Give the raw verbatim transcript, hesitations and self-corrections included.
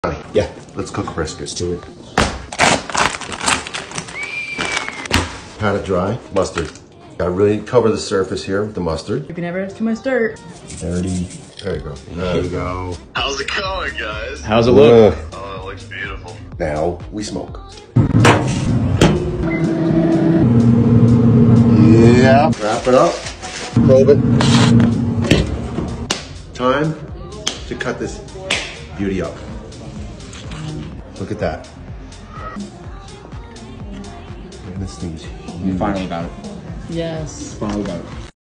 Yeah, let's cook briskets. Do it. Pat it dry. Mustard. I really cover the surface here with the mustard. You can never have too much dirt. Dirty. There you go. There you go. How's it going, guys? How's it look? Uh, Oh, it looks beautiful. now we smoke. Yeah. Wrap it up. Probe it. Time to cut this beauty up. Look at that. Man, this thing's You finally got it. Yes. Finally got it.